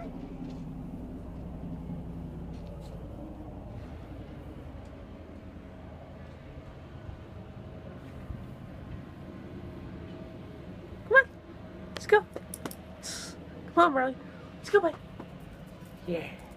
Come on. Let's go. Come on, Barley. Let's go, bud. Yeah.